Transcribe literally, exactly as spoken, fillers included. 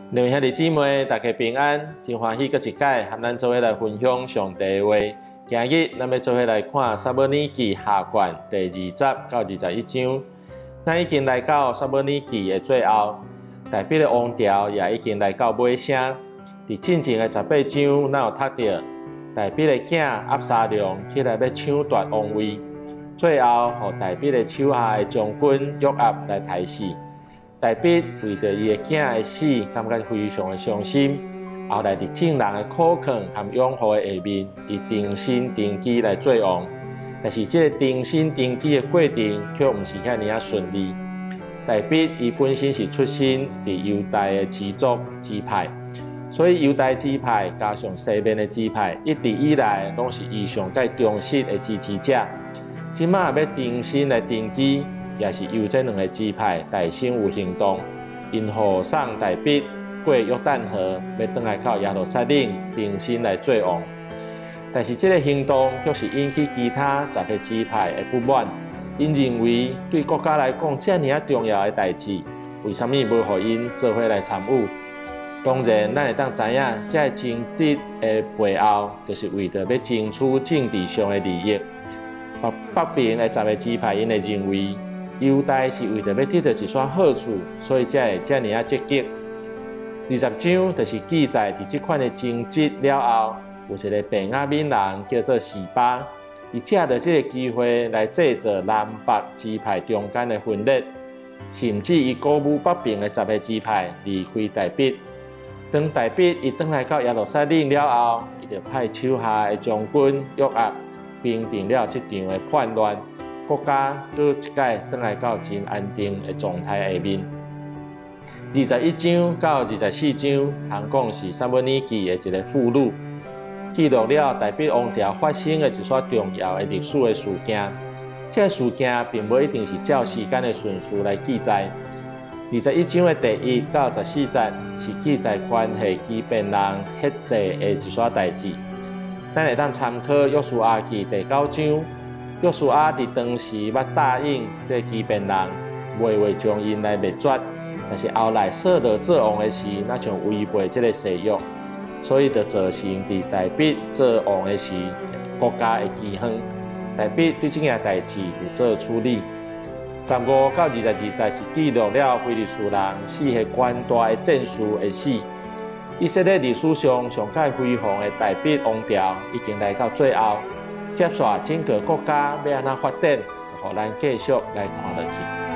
两位兄弟姊妹，大家平安，真欢喜，搁一届和咱做伙来分享上帝的话。今日咱要做伙来看《撒母耳记下卷》第二十到二十一章。咱已经来到《撒母耳记》的最后，大笔的王朝也已经来到尾声。伫进前的十八章，咱有读到大笔的囝押沙龙起来要抢夺王位，最后互大笔的手下的将军约押来杀死。大笔为着伊的囝的死，感觉非常的伤心。后来伫众人的苦劝和拥护的下面，伊定心定机来做王。但是这个定心定机的过程却毋是遐尔啊顺利。大笔伊本身是出身伫犹大的支族支派，所以犹大支派加上西面的支派，一直以来拢是伊上界忠实的支持者。即马要定心来定机。也是由这两个支派大心有行动，因护送大笔过约旦河，要转来到耶路撒冷定心来做王。但是这个行动却是引起其他十个支派的不满，因认为对国家来讲这么重要的代志，为什么无互因做伙来参与？当然，咱会当知影，这个争执的背后，就是为着要争取政治上的利益。北北边的十个支派，因会认为。犹大是为着要得到一撮好处，所以才会遮尔啊积极。二十章就是记载伫即款的争执了后，有一个便雅悯人叫做示巴，伊借着这个机会来制造南北支派中间的分裂，甚至伊鼓舞北边的十个支派离开大笔。当大笔伊转来到耶路撒冷了后，伊就派手下的将军约押平定了这场的叛乱。国家搁一届转来到真安定的状态下面。二十一章到二十四章，通讲是撒母耳记的一个附录，记录了大笔王朝发生的一撮重要的历史的事件。这个事件并无一定是照时间的顺序来记载。二十一章的第一到十四节是记载关系基遍人血祭的一撮代志。咱会当参考约书亚记第九章。约书亚伫当时捌答应这基遍人，袂会将因来灭绝，但是后来扫罗做王的时，那像违背这个誓约，所以就造成伫大笔做王的时，国家的饥荒。大笔对这件代志有做处理。十五到二十二节是记录了非利士人四个官大的战士的死。以色列历史上上界辉煌的大笔王朝已经来到最后。接下整个国家要安怎发展，互咱继续来看落去。